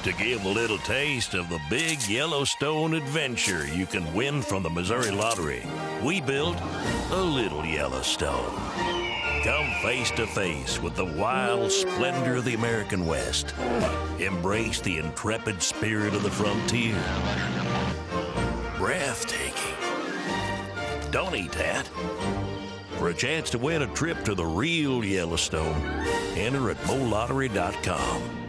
to give a little taste of the big Yellowstone adventure you can win from the Missouri Lottery. We built a little Yellowstone. Come face to face with the wild splendor of the American West. Embrace the intrepid spirit of the frontier. Breathtaking. Don't eat that. For a chance to win a trip to the real Yellowstone, enter at molottery.com.